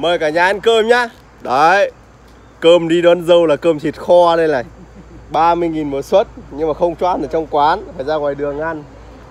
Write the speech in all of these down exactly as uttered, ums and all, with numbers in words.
Mời cả nhà ăn cơm nhá. Đấy, cơm đi đón dâu là cơm thịt kho đây này, ba mươi nghìn một suất. Nhưng mà không cho ăn ở trong quán, phải ra ngoài đường ăn.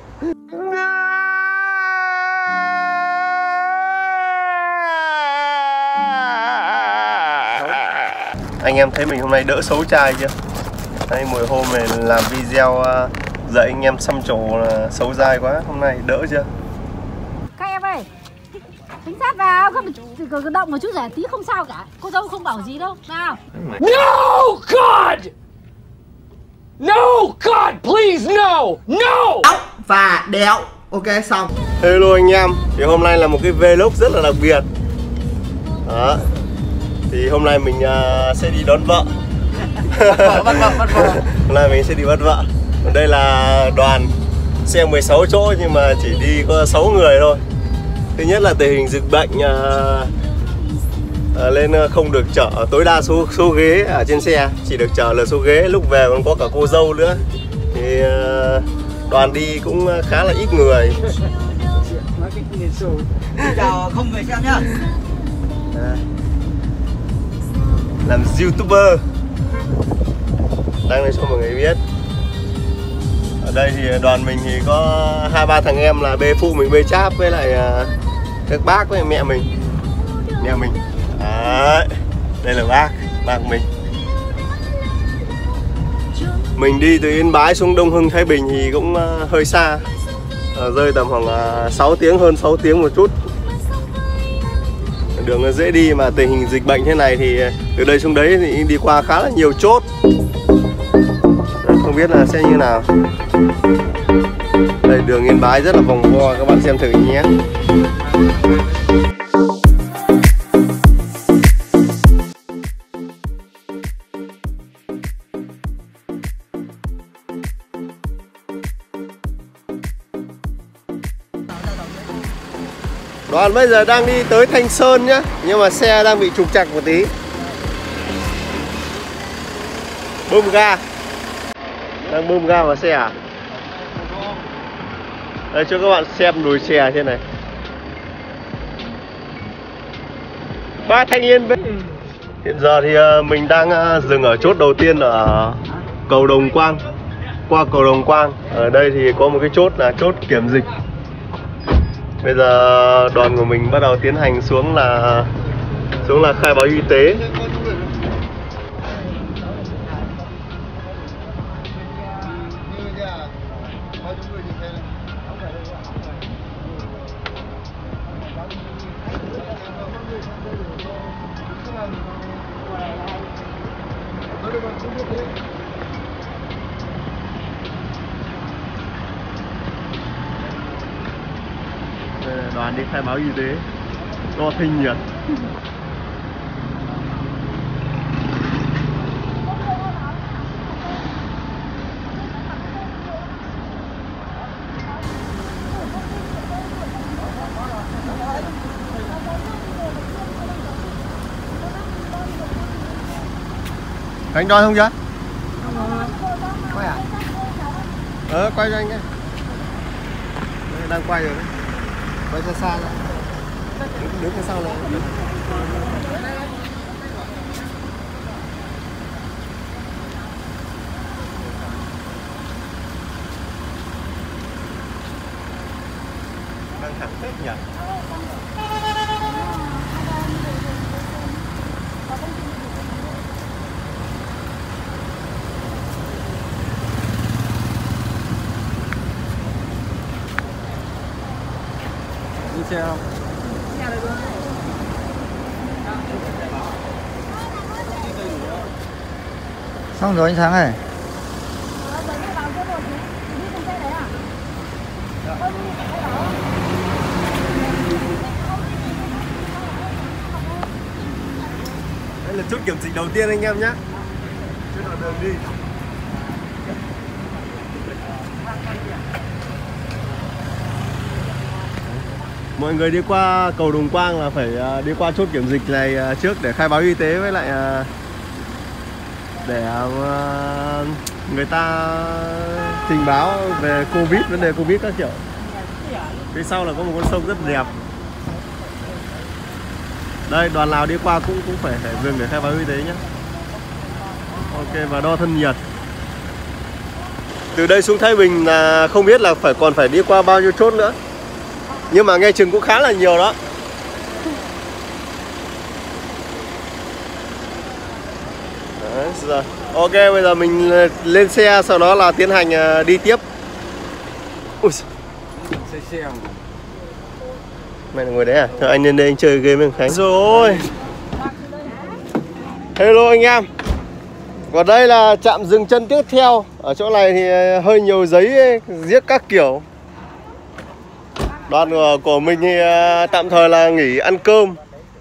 Anh em thấy mình hôm nay đỡ xấu trai chưa? Đây mỗi hôm này làm video dạy anh em xăm trổ là xấu dai quá. Hôm nay đỡ chưa? Các em ơi, tính sát vào, không cử động một chút rẻ tí không sao cả. Cô dâu không bảo gì đâu. Nào. No God! No God, please no! No! Ốc và đéo. Ok xong. Hello anh em, thì hôm nay là một cái vlog rất là đặc biệt. Đó. Thì hôm nay mình uh, sẽ đi đón vợ. Bắt vợ, bắt vợ, bắt vợ. Hôm nay mình sẽ đi bắt vợ. Đây là đoàn xe mười sáu chỗ nhưng mà chỉ đi có sáu người thôi. Thứ nhất là tình hình dịch bệnh uh, uh, nên không được chở tối đa số số ghế ở trên xe, chỉ được chở là số ghế. Lúc về còn có cả cô dâu nữa. Thì uh, đoàn đi cũng khá là ít người. Chào không người xem nhá. À, làm YouTuber, đăng lên cho mọi người biết. Ở đây thì đoàn mình thì có hai ba thằng em là bê phụ mình bê cháp với lại uh, các bác với mẹ mình, mẹ mình. Đấy, đây là bác, bác mình. Mình đi từ Yên Bái xuống Đông Hưng Thái Bình thì cũng uh, hơi xa, uh, rơi tầm khoảng uh, sáu tiếng, hơn sáu tiếng một chút. Đường nó dễ đi mà tình hình dịch bệnh thế này thì từ đây xuống đấy thì đi qua khá là nhiều chốt. Không biết là sẽ như nào. Đây đường Yên Bái rất là vòng vo, các bạn xem thử nhé. Đoàn bây giờ đang đi tới Thanh Sơn nhá, nhưng mà xe đang bị trục trặc một tí. Bơm ga. Đang bơm ga vào xe à? Đây cho các bạn xem đùi xe trên này. Ba thanh niên với. Hiện giờ thì mình đang dừng ở chốt đầu tiên ở cầu Đồng Quang. Qua cầu Đồng Quang, ở đây thì có một cái chốt là chốt kiểm dịch. Bây giờ đoàn của mình bắt đầu tiến hành xuống là xuống là khai báo y tế. Đoàn đi khai báo y tế, đo thân nhiệt. Anh đo không chưa? Quay à? Ờ, quay cho anh ấy. Đang quay rồi đấy. Quay xa xa ra. Đứng, đứng phía sau này. Đang thẳng phết nhỉ? Đi xe không? Xong rồi anh Sáng ơi. Đây là chốt kiểm dịch đầu tiên anh em nhé. Chốt đầu đường đi. Mọi người đi qua cầu Đồng Quang là phải đi qua chốt kiểm dịch này trước để khai báo y tế với lại để người ta trình báo về Covid, vấn đề Covid các kiểu. Phía sau là có một con sông rất đẹp. Đây, đoàn nào đi qua cũng cũng phải, phải dừng để khai báo y tế nhé. Ok, và đo thân nhiệt. Từ đây xuống Thái Bình là không biết là phải còn phải đi qua bao nhiêu chốt nữa. Nhưng mà nghe chừng cũng khá là nhiều đó. Đấy, rồi. Ok, bây giờ mình lên xe, sau đó là tiến hành đi tiếp. Ui. Mày là ngồi đấy à? Thôi anh lên đây anh chơi game với Khánh. Rồi. Hello anh em. Còn đây là trạm dừng chân tiếp theo. Ở chỗ này thì hơi nhiều giấy giết các kiểu. Đoàn của, của mình thì tạm thời là nghỉ ăn cơm.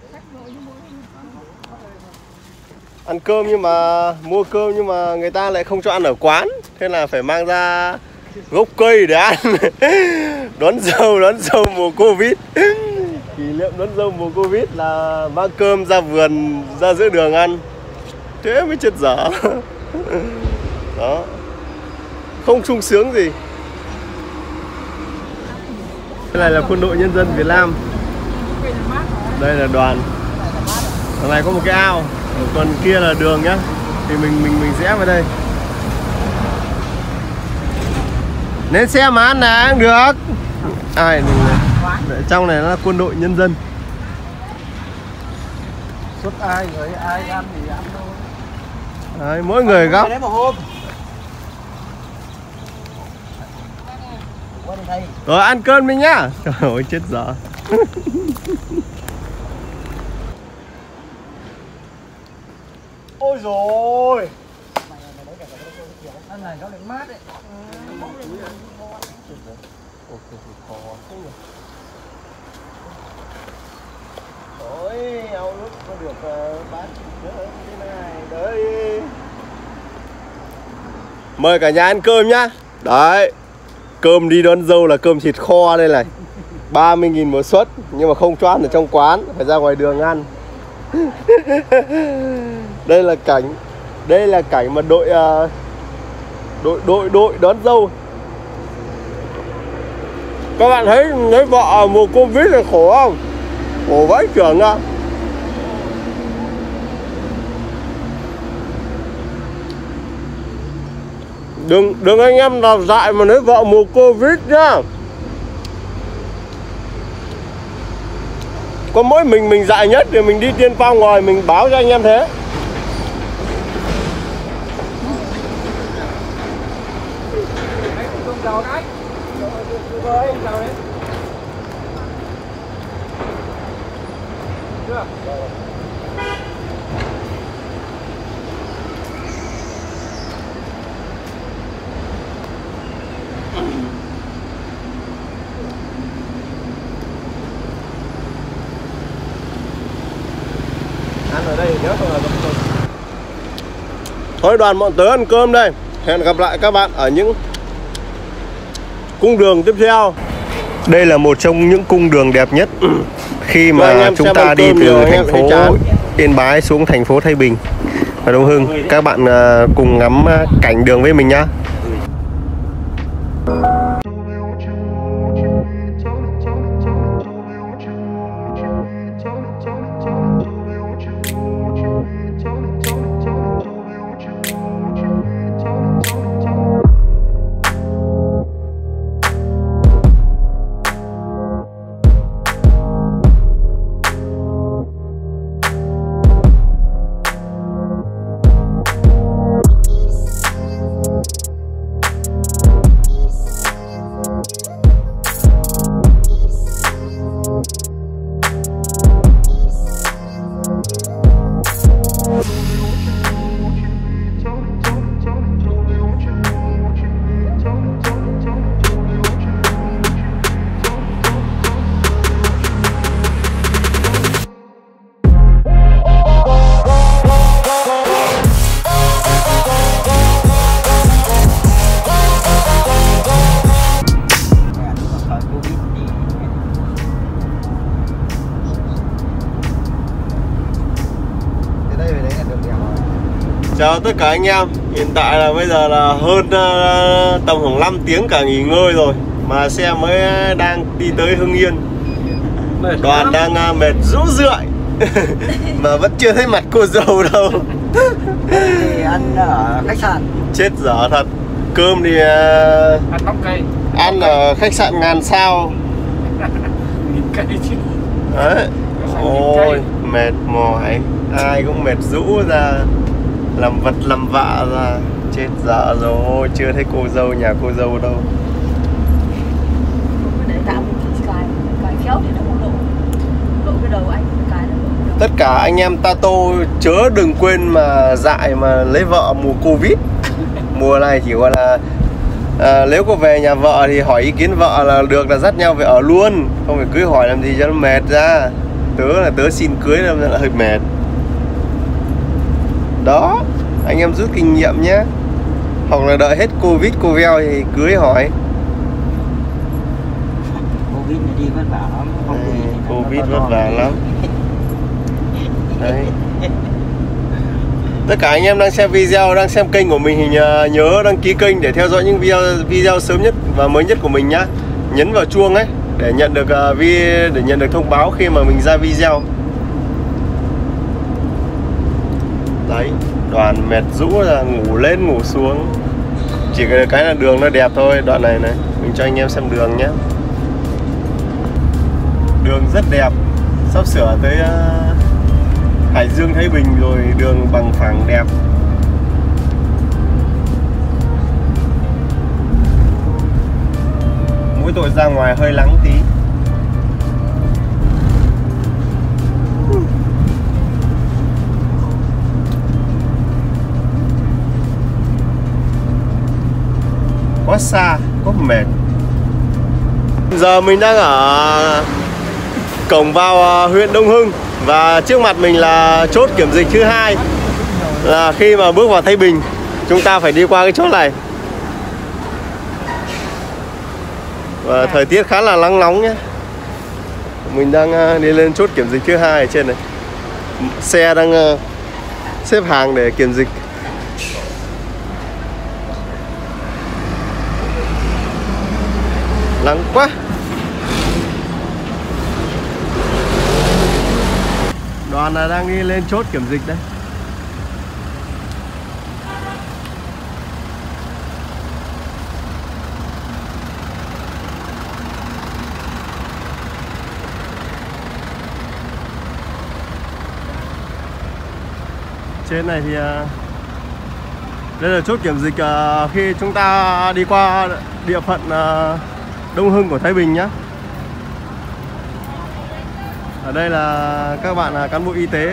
Ăn cơm nhưng mà mua cơm nhưng mà người ta lại không cho ăn ở quán. Thế là phải mang ra gốc cây để ăn. Đón dâu, đón dâu mùa Covid. Kỷ niệm đón dâu mùa Covid là mang cơm ra vườn, ra giữa đường ăn. Thế mới chết dở. Đó. Không sung sướng gì. Đây này là Quân đội Nhân dân Việt Nam. Đây là đoàn. Đằng này có một cái ao. Còn kia là đường nhá. Thì mình mình mình rẽ vào đây. Lên xe mà ăn là ăn được. Ai đừng, trong này là Quân đội Nhân dân. Suốt ai người ai ăn thì ăn thôi. Đấy, mỗi người góc. Rồi ăn cơm đi nhá. Trời ơi chết dở. Ôi rồi. Ăn này nó lại mát đấy. Ôi, ao nước có được uh, bán nữa thế này. Đấy. Mời cả nhà ăn cơm nhá. Đấy. Cơm đi đón dâu là cơm thịt kho đây này. ba mươi nghìn một suất. Nhưng mà không cho ăn ở trong quán. Phải ra ngoài đường ăn. Đây là cảnh. Đây là cảnh mà đội uh, Đội đội đội đón dâu. Các bạn thấy lấy vợ mùa Covid là khổ không? Khổ vãi trưởng à. Đừng, đừng anh em nào dại mà lấy vợ mùa Covid nhá. Có mỗi mình mình dại nhất thì mình đi tiên phong rồi. Mình báo cho anh em thế. Chào cái. Rồi, chào đấy. Chưa? Ăn ở đây nhớ không là thôi đoàn bọn tớ ăn cơm đây. Hẹn gặp lại các bạn ở những cung đường tiếp theo. Đây là một trong những cung đường đẹp nhất khi mà chúng ta đi từ thành phố Yên Bái xuống thành phố Thái Bình và Đông Hưng. Các bạn cùng ngắm cảnh đường với mình nhá. Chào tất cả anh em. Hiện tại là bây giờ là hơn uh, tầm khoảng năm tiếng cả nghỉ ngơi rồi mà xe mới đang đi tới Hưng Yên. Đoàn đang uh, mệt rũ rượi. mà vẫn chưa thấy mặt cô dâu đâu. Thì ăn ở khách sạn. Chết dở thật. Cơm thì uh, Ăn bắp cây. ăn ở khách sạn ngàn sao. Nghìn cây chứ. Đấy. Ôi mệt mỏi, ai cũng mệt rũ ra, làm vật làm vạ ra. Chết dở rồi, chưa thấy cô dâu, nhà cô dâu đâu. Để tạo một cái cái khéo để nó không lộ lộ cái đầu anh, cái nó lộ cái đầu. Tất cả anh em Tato chớ đừng quên mà dại mà lấy vợ mùa Covid. Mùa này chỉ gọi là à, nếu có về nhà vợ thì hỏi ý kiến vợ là được, là dắt nhau về ở luôn, không phải cưới hỏi làm gì cho nó mệt ra. Tớ là tớ xin cưới nên là hơi mệt. Đó, anh em rút kinh nghiệm nhé. Hoặc là đợi hết Covid Covid thì cưới hỏi. Covid này đi vất vả lắm. Không Đấy, thì Covid vất vả lắm. Đấy. Tất cả anh em đang xem video, đang xem kênh của mình thì nhớ đăng ký kênh để theo dõi những video video sớm nhất và mới nhất của mình nhá. Nhấn vào chuông ấy để nhận được uh, vi để nhận được thông báo khi mà mình ra video. Đấy, đoàn mệt rũ là ngủ lên ngủ xuống. Chỉ cái là đường nó đẹp thôi. Đoạn này này, mình cho anh em xem đường nhé. Đường rất đẹp, sắp sửa tới uh, Hải Dương Thái Bình rồi, đường bằng phẳng đẹp. Mỗi tội ra ngoài hơi nắng tí. Quá xa, quá mệt. Giờ mình đang ở cổng vào huyện Đông Hưng và trước mặt mình là chốt kiểm dịch thứ hai. Là khi mà bước vào Thái Bình, chúng ta phải đi qua cái chốt này. Và thời tiết khá là nắng nóng nhé. Mình đang đi lên chốt kiểm dịch thứ hai ở trên này. Xe đang xếp hàng để kiểm dịch. Nắng quá. Đoàn là đang đi lên chốt kiểm dịch đấy. Trên này thì đây là chốt kiểm dịch khi chúng ta đi qua địa phận Đông Hưng của Thái Bình nhé. Ở đây là các bạn là cán bộ y tế.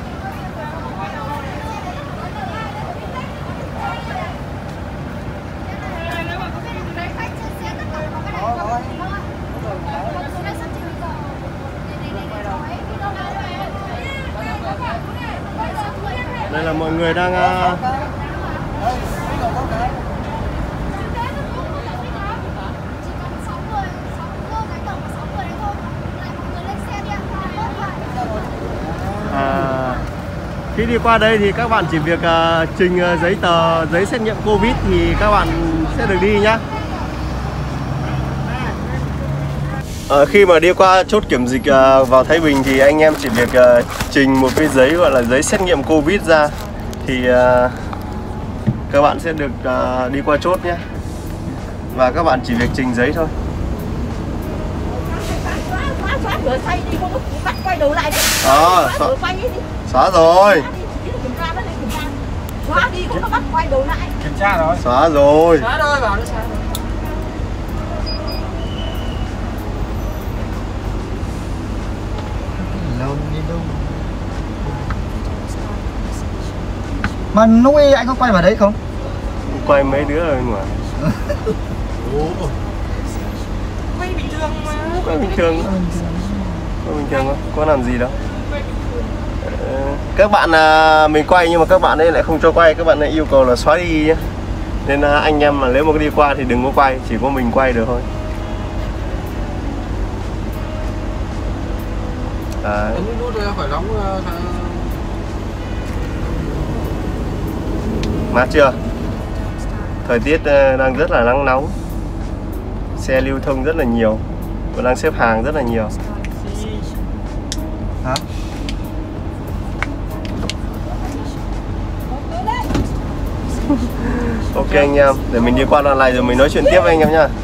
Đây là mọi người đang À, khi đi qua đây thì các bạn chỉ việc uh, trình uh, giấy tờ, giấy xét nghiệm Covid thì các bạn sẽ được đi nhá. À, khi mà đi qua chốt kiểm dịch uh, vào Thái Bình thì anh em chỉ việc uh, trình một cái giấy gọi là giấy xét nghiệm Covid ra thì uh, các bạn sẽ được uh, đi qua chốt nhé. Và các bạn chỉ việc trình giấy thôi. Rửa tay đi, không có bắt quay đầu lại đi. Đó, xóa, quay đi. Xóa rồi. Xóa đi, không có bắt quay đầu lại. Kiểm tra rồi. Xóa rồi. Xóa rồi, bảo nó xóa rồi. Mà lúc ấy anh có quay vào đấy không? Quay mấy đứa rồi mà. Quay bình thường mà. Quay bình thường. Quay bình thường không? Có làm gì đâu. Các bạn à, mình quay nhưng mà các bạn ấy lại không cho quay, các bạn ấy yêu cầu là xóa đi nhé. Nên à, anh em mà nếu mà đi qua thì đừng có quay, chỉ có mình quay được thôi. Đấy. Ấn nút phải đóng. Mát chưa? Thời tiết đang rất là nắng nóng. Xe lưu thông rất là nhiều và đang xếp hàng rất là nhiều. Hả? Ok anh em, để mình đi qua đoạn này rồi mình nói chuyện tiếp với anh em nhá.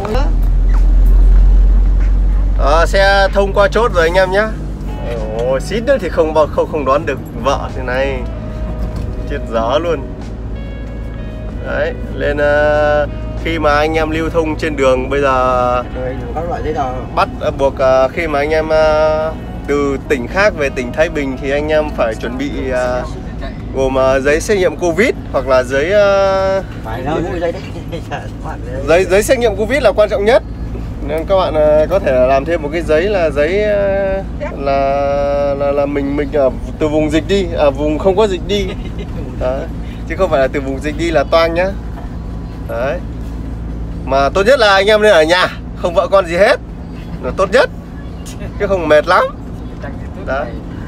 À, xe thông qua chốt rồi anh em nhá. Ôi, xít nữa thì không không không đón được vợ thế này, chết dở luôn. Đấy, nên uh, khi mà anh em lưu thông trên đường bây giờ các loại giấy tờ bắt uh, buộc uh, khi mà anh em uh, từ tỉnh khác về tỉnh Thái Bình thì anh em phải chuẩn bị uh, gồm uh, giấy xét nghiệm Covid hoặc là giấy uh, phải đâu giấy đấy. giấy giấy xét nghiệm Covid là quan trọng nhất. Nên các bạn uh, có thể làm thêm một cái giấy là giấy uh, là là là mình mình ở từ vùng dịch đi, à, vùng không có dịch đi. Đấy. Chứ không phải là từ vùng dịch đi là toang nhá. Đấy. Mà tốt nhất là anh em nên ở nhà, không vợ con gì hết là tốt nhất, chứ không mệt lắm. Đấy.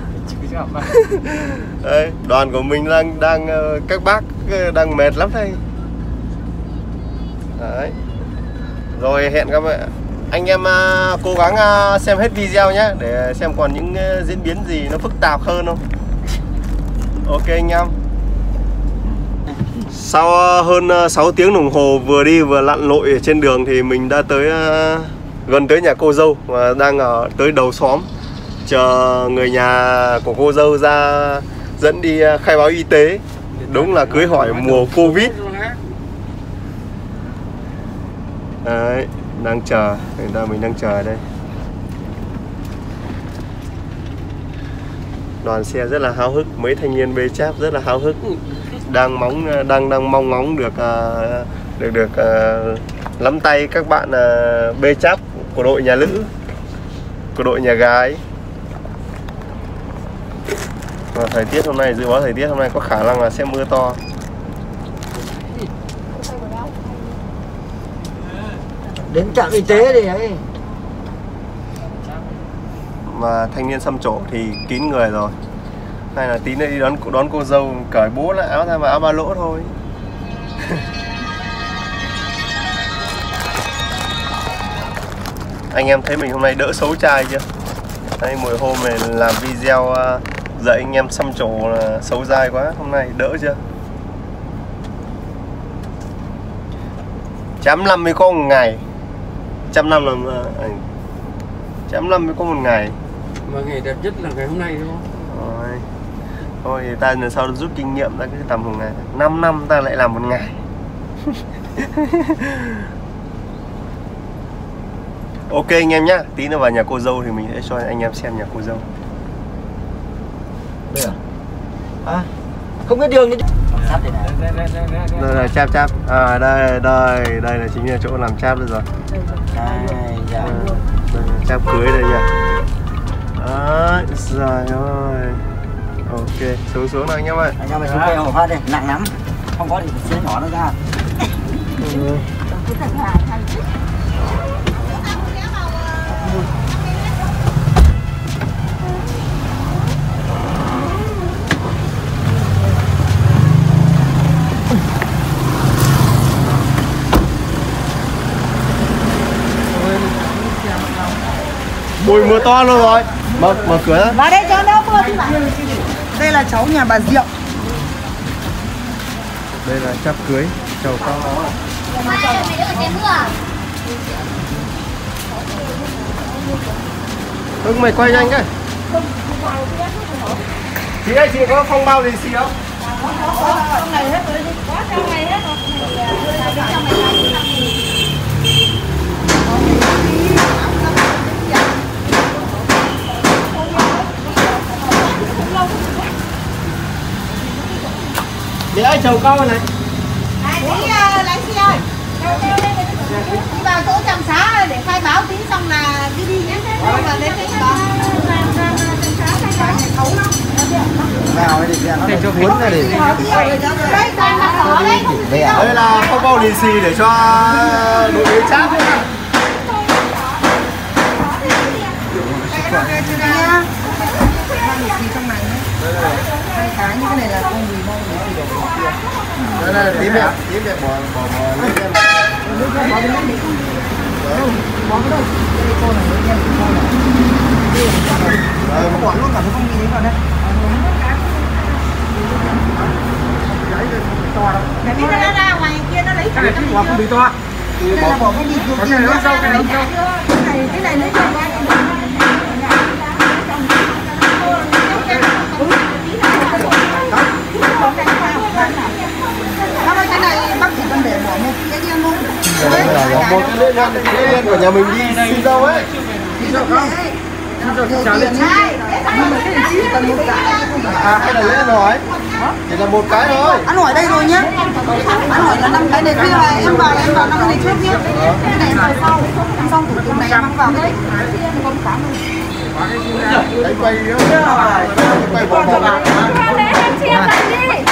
Đấy, đoàn của mình đang đang các bác đang mệt lắm đây. Đấy. Rồi hẹn các bạn anh em uh, cố gắng uh, xem hết video nhé, để xem còn những uh, diễn biến gì nó phức tạp hơn không. Ok anh em. Sau uh, hơn uh, sáu tiếng đồng hồ vừa đi vừa lặn lội ở trên đường thì mình đã tới uh, gần tới nhà cô dâu và đang ở tới đầu xóm chờ người nhà của cô dâu ra dẫn đi uh, khai báo y tế. Đúng là cưới hỏi mùa Covid. Đấy, đang chờ, người ta mình đang chờ ở đây. Đoàn xe rất là háo hức, mấy thanh niên bê cháp rất là háo hức, đang mong đang đang mong ngóng được uh, được được uh, nắm tay các bạn uh, bê cháp của đội nhà nữ, của đội nhà gái. Và thời tiết hôm nay, dự báo thời tiết hôm nay có khả năng là sẽ mưa to. Đến trạm y tế thì ấy. Mà thanh niên xăm trổ thì kín người rồi. Hay là tí nữa đi đón đón cô dâu, cởi bố lại áo ra và áo ba lỗ thôi. Anh em thấy mình hôm nay đỡ xấu trai chưa? Đây mỗi hôm này làm video dạy anh em xăm trổ là xấu dai quá, hôm nay đỡ chưa? Trăm năm mới có một ngày. Trăm năm là trăm năm mới có một ngày. Mà ngày đẹp nhất là ngày hôm nay đúng không? Rồi. Thôi thì ta lần sau rút kinh nghiệm ta cứ tầm một ngày. Năm năm ta lại làm một ngày. Ok anh em nhá, tí nữa vào nhà cô dâu thì mình sẽ cho anh em xem nhà cô dâu. Đây à? À, không biết đường đi. Đây là cháp cháp. À đây đây, đây là chính là chỗ làm cháp đây rồi. Đây, dạ. À, đây là cháp cưới đây nha. Đấy, trời ơi. Ok, xuống xuống nào anh em ơi. Anh em mày xuống cây hổ phát đi, nặng lắm. Không có thì sẽ nhỏ nó ra. Ừ. Mùi mưa to luôn rồi. Mở mở cửa ra. Vào đây cho nó mưa chứ bạn. Đây là cháu nhà bà Diệu. Đây là cháp cưới, chào con. Hưng mày quay nhanh cái. Chị ơi, chị có phong bao gì xì không? Trong này hết rồi đi. Có trong này hết rồi. Chị ơi, chầu câu này. Này, tí uh, lái xe ơi. Đi vào chỗ trạm xá để khai báo tí xong là đi đi nhé. Rồi là đến cái đó. Vào đi ra nó để cho cuốn ra để. Đây là phong bao lì xì để cho đội bế cháp. Cái như cái này là con gì mong gì Đây là tím đẹp, tím đẹp bỏ bỏ bỏ lên trên. bỏ cái này bỏ cái đâu đây cô này với em cô này Ờ, bỏ luôn cả cái phong bì đấy vào đây. Tại vì nó ra ngoài kia nó lấy Cái này chứ bỏ không bị to. Đây là bỏ cái gì Có cái này nó sâu, cái này nó sâu. Cái này cái này lấy cho ba cái này. Nó cái này bác chỉ cần để bỏ một cái riêng thôi. Một cái lễ nhân, lễ nhân của nhà mình đi xin dâu ấy. Xin dâu không? Xin dâu xin chào lên. Nhưng mà cái này chỉ cần một cái. À, cái này lễ hỏi. Chỉ là một cái thôi. Ăn hỏi đây rồi nhá. Ăn hỏi là năm cái này kia là em vào em vào năm cái này trước nhé. Cái này em vào sau. Xong thủ tục này em mang vào cái đấy. Không tám đâu. Đấy quay nữa. Quay bỏ bỏ. Cho lễ lên xe dần đi.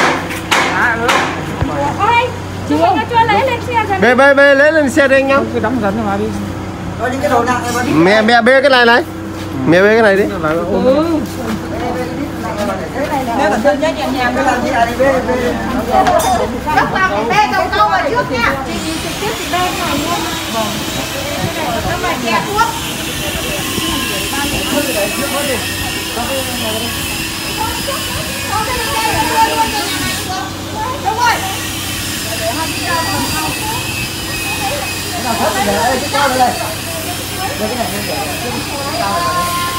Ôi, chú cho lễ lên xe dần. Bê bê bê lấy lên xe đi anh em. Cứ đóng dần mà đi. Có những cái đồ nặng này mà đi. Mẹ mẹ bê cái này này. Mẹ bê cái này đi. Bê bản thân nhé nhẹ nhàng. Cái làm gì này bê bê. Các vào cái bê đầu câu ở trước nha. Chị trực tiếp chị bê này luôn. Vâng. Các bạn che thuốc. Đúng rồi. Để đây cái cao đây đây. Đây cái này để cao này.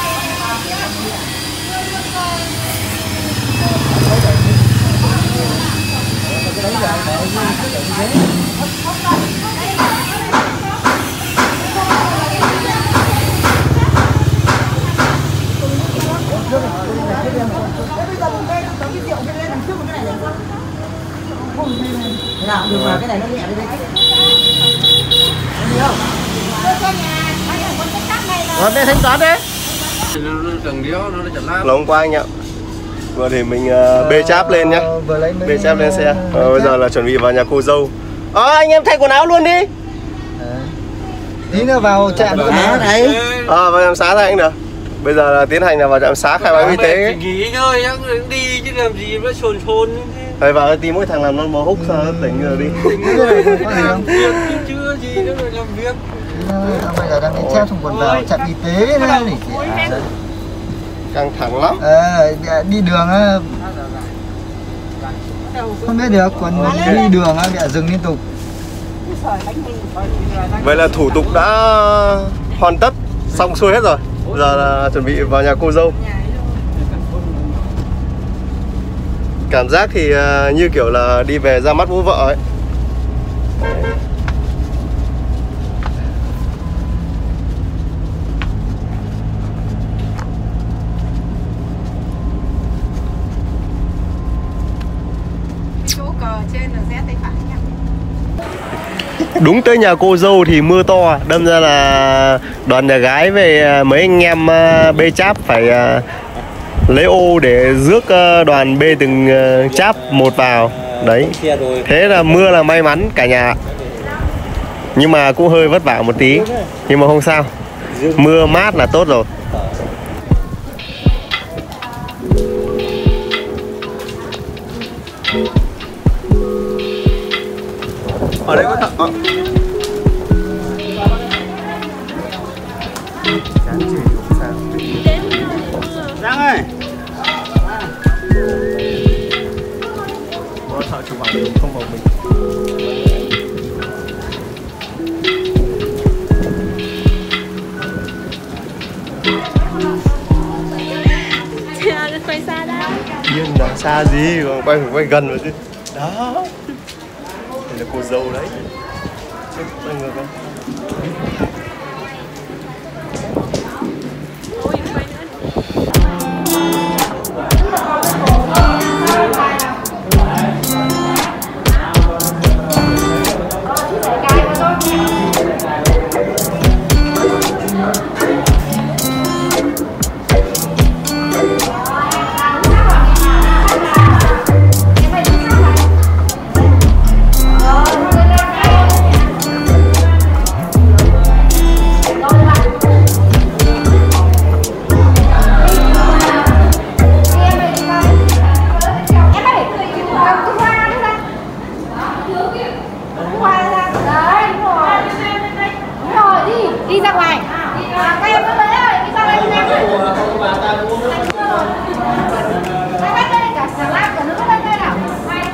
Thế nào được mà cái này nó nhẹ đi đi. Rồi bê thanh toán đấy. Nó đằng đéo nó chặt lá. Là hôm qua anh ạ. Vừa thì mình uh, bê cháp lên nhá. Bê cháp lên xe. Ờ, bây giờ là chuẩn bị vào nhà cô dâu. Ờ à, anh em thay quần áo luôn đi. Tí nữa vào trạm xá đấy. Ờ à, vào trạm xá thôi anh được. Bây giờ là tiến hành là vào trạm xá khai báo y tế ấy. Nghỉ ngơi nhá, đi chứ làm gì nó sồn sồn như thế. Phải vào tìm mỗi thằng làm non bò húc sao nó tỉnh rồi đi. Làm việc chứ chưa gì nữa rồi làm việc. Bây giờ đang đi treo xong còn vào trạm y tế nữa này. Căng thẳng lắm. Ờ, đi đường á không biết được, còn đi đường á bị dừng liên tục. Vậy là thủ tục đã hoàn tất, xong xuôi hết rồi. Giờ là chuẩn bị vào nhà cô dâu. Cảm giác thì uh, như kiểu là đi về ra mắt bố vợ ấy. Chỗ cờ trên là rẽ tay phải nha. Đúng tới nhà cô dâu thì mưa to, đâm ra là đoàn nhà gái về mấy anh em uh, bê cháp phải uh, lấy ô để rước uh, đoàn bê từng uh, cháp một vào. Đấy. Thế là mưa là may mắn cả nhà. Nhưng mà cũng hơi vất vả một tí. Nhưng mà không sao. Mưa mát là tốt rồi. Ở đây có thợ. Ờ. Giang ơi. Có thợ chụp ảnh không vào mình. Quay xa đâu. Yên là xa gì, còn quay phải quay gần rồi chứ. Đó. Đây là cô dâu đấy. Đây người con.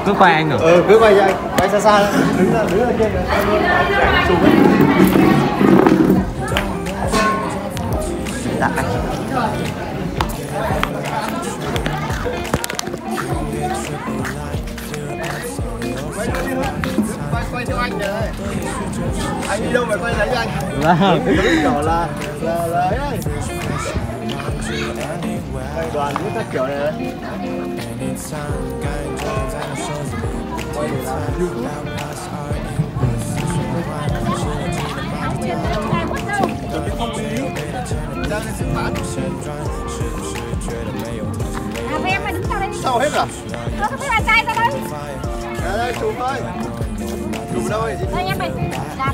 Cứ quay anh rồi. Ừ, cứ quay cho anh, quay xa xa, đứng ra, đứng ra kia kìa. Chụp ấy. Dạ. Quay, quay theo anh này. Anh đi đâu mà quay lấy anh? Vâng. Cái kiểu là là là ấy đấy. Quay đoàn những các kiểu này đấy. Quay để làm À, em mày đứng sau đây đi. sao hết à? Nó không biết là trai ra đây. Ra đây chụp thôi. Chụp đâu vậy? Đây em mày làm.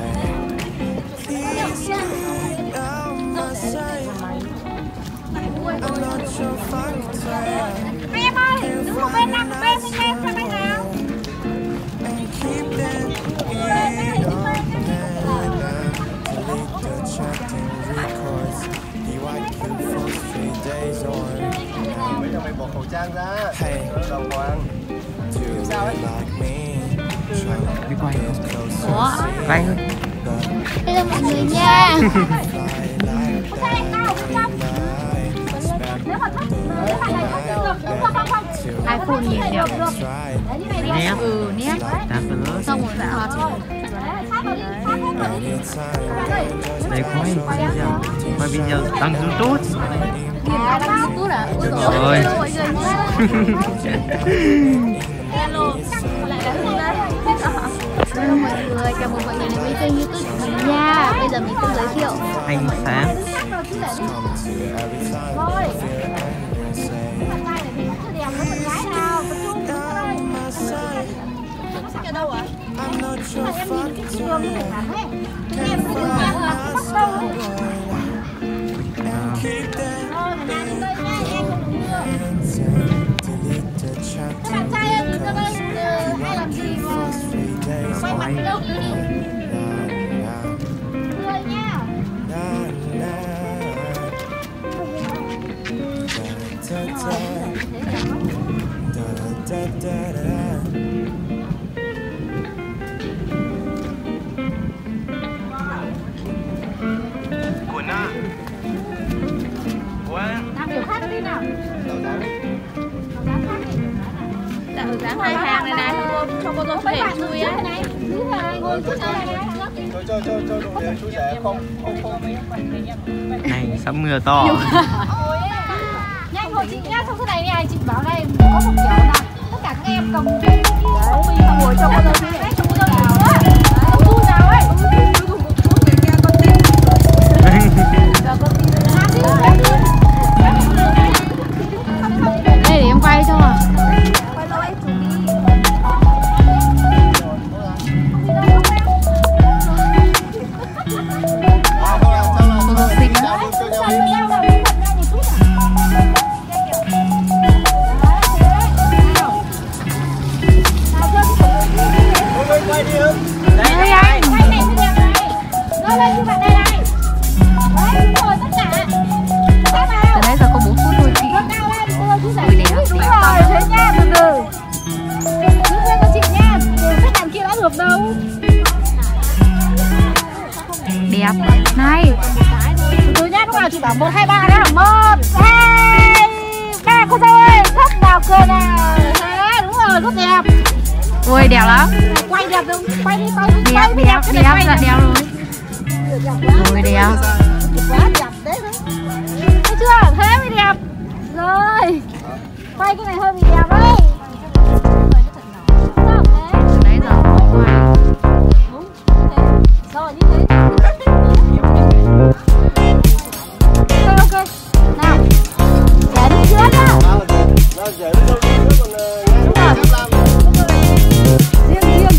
Em ơi, đứng một bên nằm một bên đi em cho đây nào. Bây giờ mày bỏ khẩu trang ra. Đồng hoàng. Sao ấy? Đi quay. Ủa? Quay thôi. Đây là mọi người nha. iPhone nhìn đẹp. Nét. Ừ, nét. Xong rồi thật. Đây quay video. Quay video đăng YouTube. À, đăng YouTube à? Rồi. Hello. Lại là Hương đấy. Hello mọi người, chào mừng mọi người đến với kênh YouTube của mình nha. Bây giờ mình sẽ giới thiệu Ánh sáng. Thôi. Ở đâu ạ? Em nhìn cái trường này hả? Em cứ đứng em là bắt đầu. Thôi mà đang đi đây nha, em không được nữa. Các bạn trai ơi, nhìn ra đây, hay làm gì mà quay mặt cái đâu đi. Cười nha. Cuốn à? Cuốn. Làm kiểu khác đi nào. Dạ, dáng hai hàng này này, cho cô dâu Mấy để bạn chui ngồi á. trước này, ngồi này, ngồi trước này này. Cho cho cho cho đủ để chú rẻ không không không. Này sắp mưa to. Nhanh thôi chị nhá, trong cái này này chị bảo này có một kiểu là tất cả các em cầm cái phong bì xong ngồi cho cô dâu đấy, cho cô dâu nữa. Không vui nào ấy. Đây để em quay cho à. Quay lâu em chụp đi. Cô dâu xinh lắm. Quay đi không? Đây anh. Quay này mới đẹp này. Rồi lên như bạn đây này. Đấy, đúng rồi tất cả. Từ nãy giờ có bốn phút thôi chị. Ui đẹp. Đúng rồi, thế nha, từ từ. Giữ nguyên cho chị nha. Khách làm kia đã được đâu. Đẹp. Này. Từ từ nhá, lúc nào chị bảo một hai ba đã. Một, hai, ba cô dâu ơi. Thấp nào cười nào. Thế, đúng rồi, rất đẹp. Ui đẹp lắm. Quay đẹp không? Quay đi, quay đi. Đẹp, đẹp, đẹp, đẹp, dạ đẹp rồi. Ui đẹp. Quá đẹp đấy. Thấy chưa? Thế mới đẹp. Rồi. Quay cái này hơi bị đẹp đấy. Từ nãy giờ quay. Đúng. Rồi như thế. Ok ok. Nào. Để đứng dưới nhá. Nào, để đứng đâu đi còn nghe đúng rồi. Riêng riêng.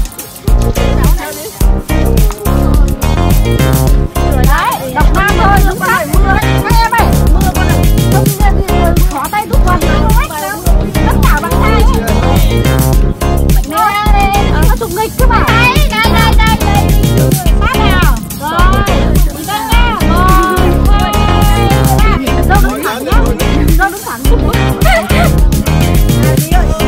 Rồi đấy, đọc nam thôi, lúc khác mưa. Các em ơi, mưa con này. Không khó tay giúp quần. Tất cả bằng tay. Nè, đây, nó trục nghịch chứ mà. Đây, đây, đây, đây, đây. Sát nào. Rồi, đi đây nha. Một, hai, ba. Dâu đứng thẳng nhá. Dâu đứng thẳng.